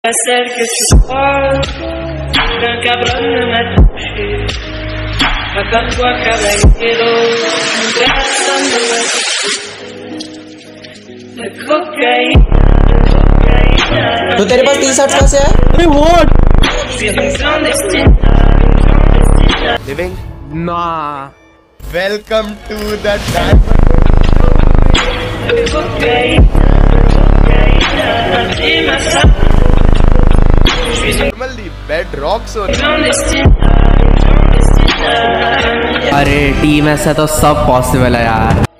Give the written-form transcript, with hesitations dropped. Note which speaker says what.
Speaker 1: Celle que tu crois qu'un cabrón ne m'a touché. Rappelle-toi caballero, personne ne m'a touché. La cocaïne.
Speaker 2: तो तेरे पास 30 shots कैसे है?
Speaker 3: अरे what?
Speaker 1: Je suis une clandestine.
Speaker 4: Living?
Speaker 3: Nah.
Speaker 4: Welcome to the diamond.
Speaker 1: La cocaïne. Et ma femme. Je suis une
Speaker 4: Normally bedrock so
Speaker 1: clandestine.
Speaker 2: अरे team ऐसा तो सब possible है यार।